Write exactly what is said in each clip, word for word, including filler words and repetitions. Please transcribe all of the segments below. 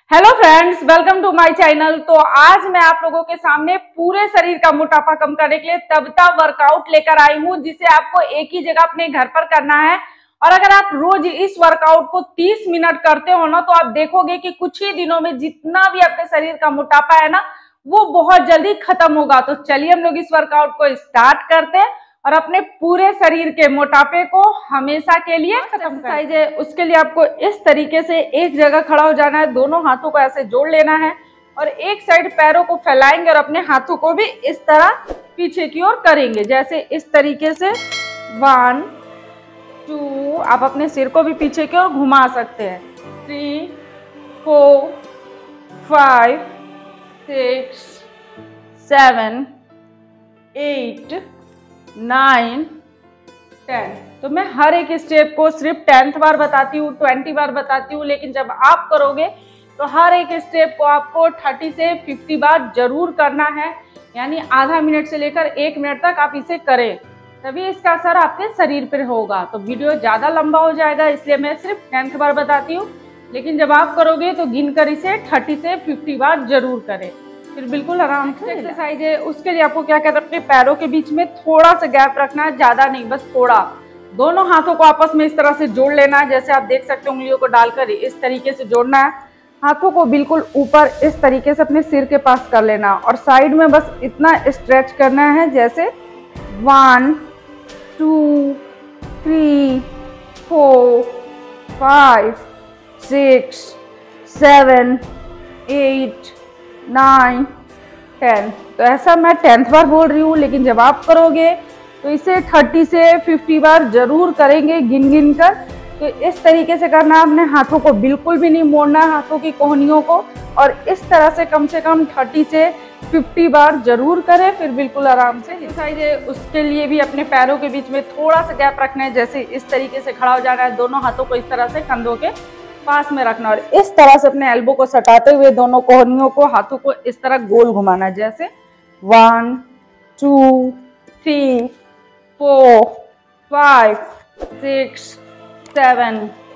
Hello friends, welcome to my channel. तो आज मैं आप लोगों के सामने पूरे शरीर का मोटापा कम करने के लिए तबता वर्कआउट लेकर आई हूं, जिसे आपको एक ही जगह अपने घर पर करना है। और अगर आप रोज इस वर्कआउट को तीस मिनट करते हो ना, तो आप देखोगे कि कुछ ही दिनों में जितना भी आपके शरीर का मोटापा है ना, वो बहुत जल्दी खत्म होगा। तो चलिए हम लोग इस वर्कआउट को स्टार्ट करते हैं और अपने पूरे शरीर के मोटापे को हमेशा के लिए खत्म एक्सरसाइज है। उसके लिए आपको इस तरीके से एक जगह खड़ा हो जाना है, दोनों हाथों को ऐसे जोड़ लेना है और एक साइड पैरों को फैलाएंगे और अपने हाथों को भी इस तरह पीछे की ओर करेंगे, जैसे इस तरीके से। वन टू, आप अपने सिर को भी पीछे की ओर घुमा सकते हैं। Three four five six seven eight nine ten. तो मैं हर एक स्टेप को सिर्फ टेंथ बार बताती हूँ, ट्वेंटी बार बताती हूँ, लेकिन जब आप करोगे तो हर एक स्टेप को आपको थर्टी से फिफ्टी बार जरूर करना है। यानी आधा मिनट से लेकर एक मिनट तक आप इसे करें, तभी इसका असर आपके शरीर पर होगा। तो वीडियो ज़्यादा लंबा हो जाएगा, इसलिए मैं सिर्फ टेंथ बार बताती हूँ, लेकिन जब आप करोगे तो गिनकर इसे थर्टी से फिफ्टी बार जरूर करें, फिर बिल्कुल आराम से एक्सरसाइज है। उसके लिए आपको क्या कहते हैं, अपने पैरों के बीच में थोड़ा सा गैप रखना है, ज्यादा नहीं, बस थोड़ा। दोनों हाथों को आपस में इस तरह से जोड़ लेना है, जैसे आप देख सकते हैं उंगलियों को डालकर इस तरीके से जोड़ना है। हाथों को बिल्कुल ऊपर इस तरीके से अपने सिर के पास कर लेना और साइड में बस इतना स्ट्रेच करना है, जैसे one two three four five six seven eight nine ten. तो ऐसा मैं टेंथ बार बोल रही हूँ, लेकिन जब आप करोगे तो इसे थर्टी से फिफ्टी बार जरूर करेंगे गिन गिन कर। तो इस तरीके से करना है, अपने हाथों को बिल्कुल भी नहीं मोड़ना है, हाथों की कोहनियों को, और इस तरह से कम से कम थर्टी से फिफ्टी बार जरूर करें, फिर बिल्कुल आराम से एक्सरसाइज है। उसके लिए भी अपने पैरों के बीच में थोड़ा सा गैप रखना है, जैसे इस तरीके से खड़ा हो जाना है, दोनों हाथों को इस तरह से कंधों के पास में रखना और इस तरह से अपने एल्बो को सटाते हुए दोनों कोहनियों को, हाथों को इस तरह गोल घुमाना है, जैसे one two three four five six seven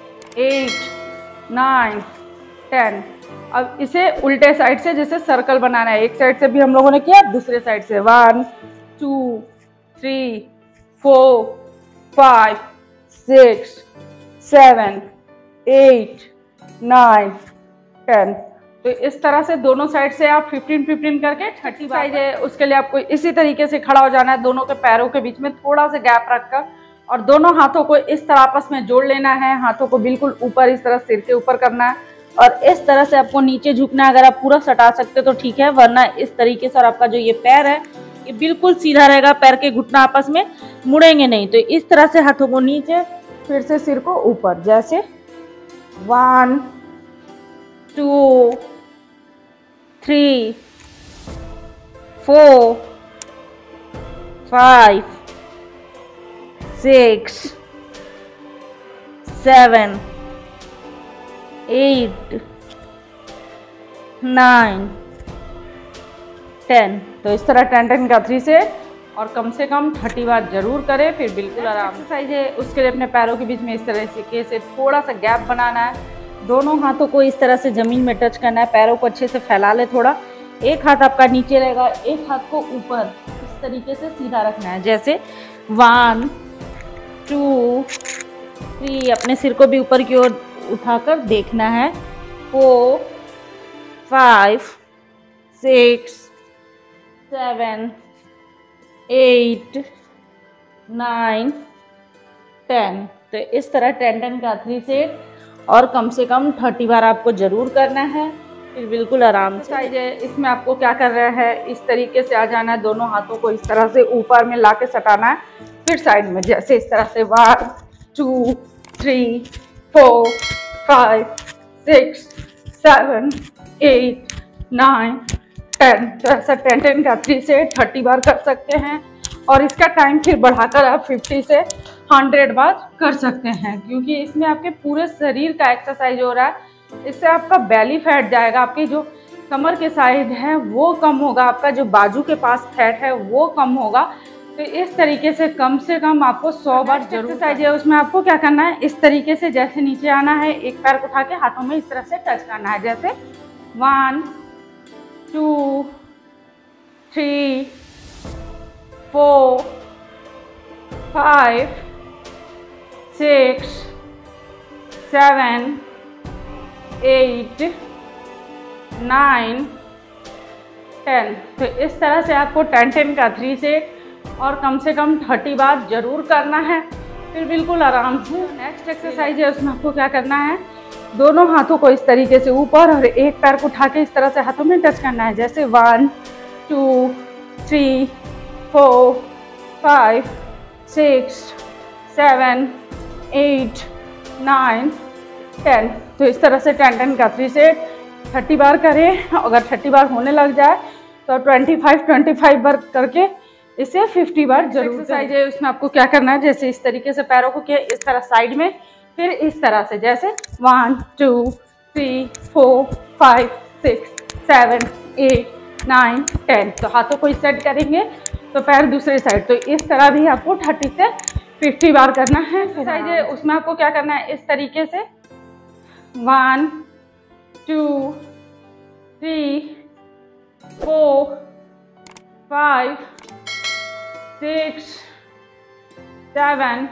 eight nine ten. अब इसे उल्टे साइड से जैसे सर्कल बनाना है, एक साइड से भी हम लोगों ने किया, दूसरे साइड से one two three four five six seven eight nine ten. तो इस तरह से दोनों साइड से आप फिफ्टीन फिफ्टीन करके थर्टी साइज है। उसके लिए आपको इसी तरीके से खड़ा हो जाना है, दोनों के पैरों के बीच में थोड़ा सा गैप रखकर, और दोनों हाथों को इस तरह आपस में जोड़ लेना है। हाथों को बिल्कुल ऊपर इस तरह सिर के ऊपर करना है और इस तरह से आपको नीचे झुकना है। अगर आप पूरा सटा सकते तो ठीक है, वरना इस तरीके से। और आपका जो ये पैर है ये बिल्कुल सीधा रहेगा, पैर के घुटना आपस में मुड़ेंगे नहीं। तो इस तरह से हाथों को नीचे, फिर से सिर को ऊपर, जैसे one two three four five six seven eight nine ten. तो इस तरह टेन टेन का थ्री से और कम से कम थर्टी बार जरूर करें, फिर बिल्कुल आराम एक्सरसाइज है। उसके लिए अपने पैरों के बीच में इस तरह से से थोड़ा सा गैप बनाना है, दोनों हाथों को इस तरह से जमीन में टच करना है, पैरों को अच्छे से फैला ले थोड़ा। एक हाथ आपका नीचे रहेगा, एक हाथ को ऊपर इस तरीके से सीधा रखना है, जैसे वन टू थ्री। अपने सिर को भी ऊपर की ओर उठाकर देखना है, four five six seven eight nine ten. तो इस तरह टेन टेन का थ्री सेट और कम से कम थर्टी बार आपको जरूर करना है, फिर बिल्कुल आराम से है। इसमें आपको क्या कर रहा है, इस तरीके से आ जाना है, दोनों हाथों को इस तरह से ऊपर में ला के सटाना है, फिर साइड में, जैसे इस तरह से one two three four five six seven eight nine ten. तो ऐसा टेन टेन का थ्री से थर्टी बार कर सकते हैं, और इसका टाइम फिर बढ़ाकर आप फिफ्टी से हंड्रेड बार कर सकते हैं, क्योंकि इसमें आपके पूरे शरीर का एक्सरसाइज हो रहा है। इससे आपका बेली फैट जाएगा, आपकी जो कमर के साइड है वो कम होगा, आपका जो बाजू के पास फैट है वो कम होगा। तो इस तरीके से कम से कम आपको सौ बार जरूर एक्सरसाइज है। उसमें आपको क्या करना है, इस तरीके से जैसे नीचे आना है, एक पैर को उठा के हाथों में इस तरह से टच करना है, जैसे one two three four five six seven eight nine ten. तो इस तरह से आपको टेन टेन का थ्री सेट और कम से कम थर्टी बार जरूर करना है, फिर बिल्कुल आराम से। नेक्स्ट एक्सरसाइज है, उसमें आपको क्या करना है, दोनों हाथों को इस तरीके से ऊपर और एक पैर को उठा के इस तरह से हाथों में टच करना है, जैसे one two three four five six seven eight nine ten. तो इस तरह से टेन टेन का थ्री सेट थर्टी बार करें। अगर थर्टी बार होने लग जाए तो ट्वेंटी फाइव ट्वेंटी फाइव बार करके इसे फिफ्टी बार जरूर एक्सरसाइज है। उसमें आपको क्या करना है, जैसे इस तरीके से पैरों को किया इस तरह साइड में, फिर इस तरह से जैसे one two three four five six seven eight nine ten. तो हाथों को इस साइड करेंगे तो पैर दूसरे साइड। तो इस तरह भी आपको थर्टी से फिफ्टी बार करना है एक्सरसाइज है। उसमें आपको क्या करना है, इस तरीके से one two three four five six seven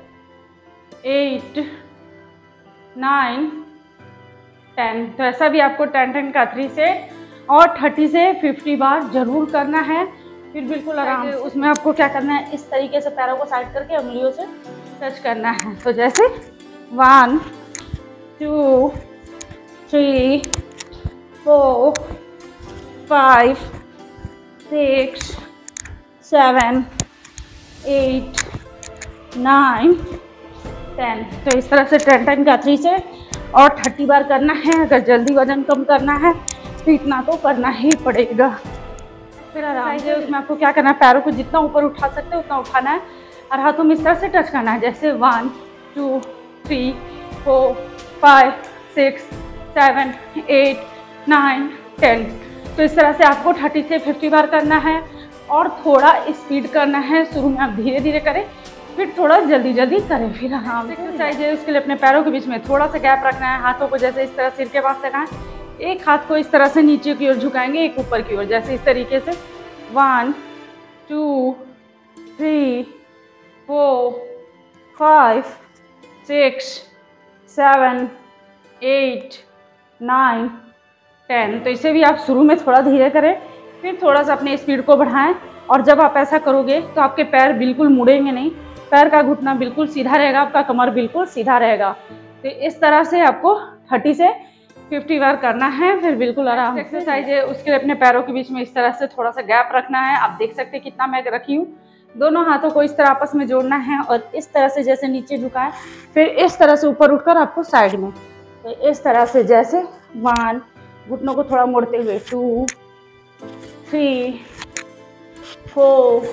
eight nine ten. तो ऐसा भी आपको टेन टेन का थ्री से और थर्टी से फिफ्टी बार जरूर करना है, फिर बिल्कुल आराम से। उसमें आपको क्या करना है, इस तरीके से पैरों को साइड करके उंगलियों से टच करना है। तो जैसे one two three four five six seven eight nine ten. तो इस तरह से टेन टेन का थ्री से और थर्टी बार करना है। अगर जल्दी वजन कम करना है तो इतना तो करना ही पड़ेगा। फिर आराम से उसमें आपको क्या करना है, पैरों को जितना ऊपर उठा सकते हो उतना उठाना है और हाथों में इस तरह से टच करना है, जैसे one two three four five six seven eight nine ten. तो इस तरह से आपको थर्टी से फिफ्टी बार करना है और थोड़ा स्पीड करना है। शुरू में आप धीरे धीरे करें, फिर थोड़ा जल्दी जल्दी करें, फिर आराम से। एक्सरसाइज है, उसके लिए अपने पैरों के बीच में थोड़ा सा गैप रखना है। हाथों को जैसे इस तरह सिर के पास लगाएं, एक हाथ को इस तरह से नीचे की ओर झुकाएंगे, एक ऊपर की ओर, जैसे इस तरीके से one two three four five six seven eight nine ten. तो इसे भी आप शुरू में थोड़ा धीरे करें, फिर थोड़ा सा अपने स्पीड को बढ़ाएं। और जब आप ऐसा करोगे तो आपके पैर बिल्कुल मुड़ेंगे नहीं, पैर का घुटना बिल्कुल सीधा रहेगा, आपका कमर बिल्कुल सीधा रहेगा। तो इस तरह से आपको थर्टी से फिफ्टी बार करना है, फिर बिल्कुल आराम से। एक्सरसाइज है, उसके लिए अपने पैरों के बीच में इस तरह से थोड़ा सा गैप रखना है। आप देख सकते हैं कितना मैं रखी हूँ। दोनों हाथों को इस तरह आपस में जोड़ना है और इस तरह से जैसे नीचे झुकाएं, फिर इस तरह से ऊपर उठकर आपको साइड में। तो इस तरह से जैसे वन, घुटनों को थोड़ा मोड़ते हुए, two three four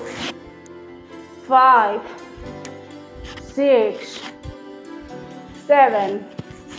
five six seven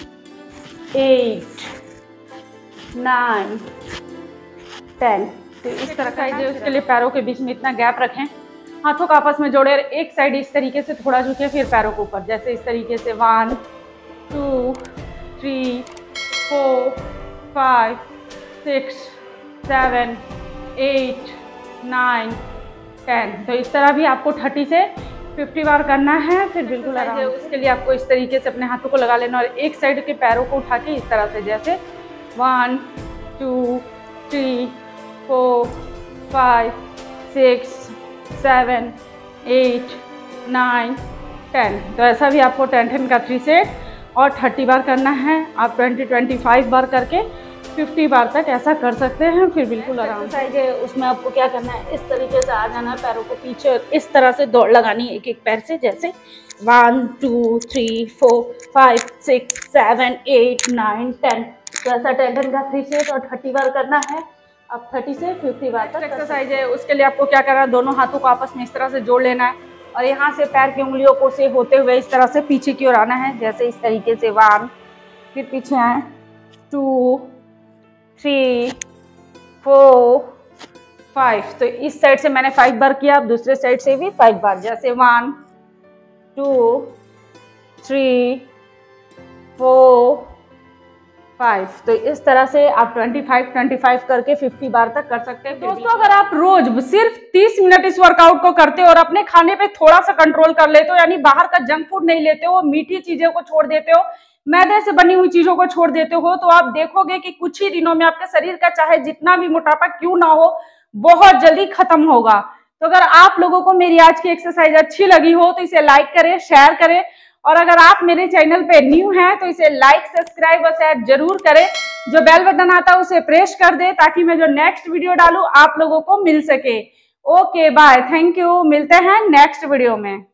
eight nine ten. तो इस तरह का है, उसके लिए पैरों के बीच में इतना गैप रखें, हाथों को आपस में जोड़े, एक साइड इस तरीके से थोड़ा झुके, फिर पैरों के ऊपर, जैसे इस तरीके से one two three four five six seven eight nine ten. तो इस तरह भी आपको थर्टी से फिफ्टी बार करना है, फिर बिल्कुल आराम से। उसके लिए आपको इस तरीके से अपने हाथों को लगा लेना और एक साइड के पैरों को उठा के इस तरह से, जैसे one two three four five six seven eight nine ten. तो ऐसा भी आपको टेन टेन का थ्री सेट और थर्टी बार करना है। आप ट्वेंटी ट्वेंटी फाइव बार करके फिफ्टी बार तक ऐसा कर सकते हैं, फिर बिल्कुल आराम से। एक्सरसाइज है, उसमें आपको क्या करना है, इस तरीके से आ जाना है, पैरों को पीछे और इस तरह से दौड़ लगानी है एक एक पैर से, जैसे one two three four five six seven eight nine ten. तो ऐसा टेन टेन का थ्री सेट और थर्टी बार करना है। अब थर्टी से फिफ्टी बार तक एक्सरसाइज है। उसके लिए आपको क्या करना है, दोनों हाथों को आपस में इस तरह से जोड़ लेना है और यहाँ से पैर की उंगलियों को से होते हुए इस तरह से पीछे की ओर आना है, जैसे इस तरीके से वन, फिर पीछे आए, टू थ्री फोर फाइव। तो इस साइड से मैंने फाइव बार किया, अब दूसरे साइड से भी फाइव बार, जैसे one two three four five. तो इस तरह से आप ट्वेंटी फाइव ट्वेंटी फाइव करके फिफ्टी बार तक कर सकते हैं। दोस्तों अगर आप रोज सिर्फ तीस मिनट इस वर्कआउट को करते हो और अपने खाने पे थोड़ा सा कंट्रोल कर लेते हो, यानी बाहर का जंक फूड नहीं लेते हो, मीठी चीजों को छोड़ देते हो, मैदे से बनी हुई चीजों को छोड़ देते हो, तो आप देखोगे कि कुछ ही दिनों में आपके शरीर का चाहे जितना भी मोटापा क्यों ना हो बहुत जल्दी खत्म होगा। तो अगर आप लोगों को मेरी आज की एक्सरसाइज अच्छी लगी हो तो इसे लाइक करें, शेयर करें, और अगर आप मेरे चैनल पे न्यू हैं तो इसे लाइक, सब्सक्राइब और शेयर जरूर करें। जो बेल बटन आता है उसे प्रेस कर दे ताकि मैं जो नेक्स्ट वीडियो डालूं आप लोगों को मिल सके। ओके बाय, थैंक यू, मिलते हैं नेक्स्ट वीडियो में।